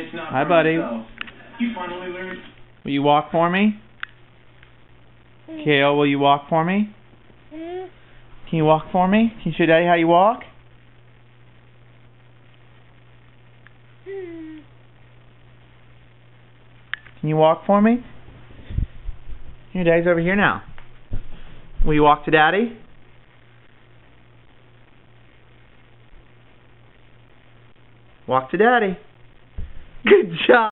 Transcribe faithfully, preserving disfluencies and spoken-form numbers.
It's not Hi, buddy. yourself. You finally learned. Will you walk for me? Kale, will you walk for me? Can you walk for me? Can you show Daddy how you walk? Can you walk for me? Your Daddy's over here now. Will you walk to Daddy? Walk to Daddy. Good job.